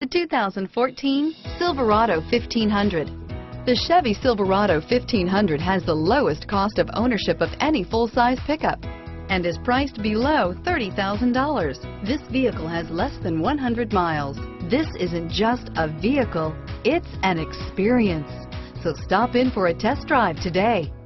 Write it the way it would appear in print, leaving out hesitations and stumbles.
The 2014 Silverado 1500. The Chevy Silverado 1500 has the lowest cost of ownership of any full-size pickup and is priced below $30,000. This vehicle has less than 100 miles. This isn't just a vehicle, it's an experience. So stop in for a test drive today.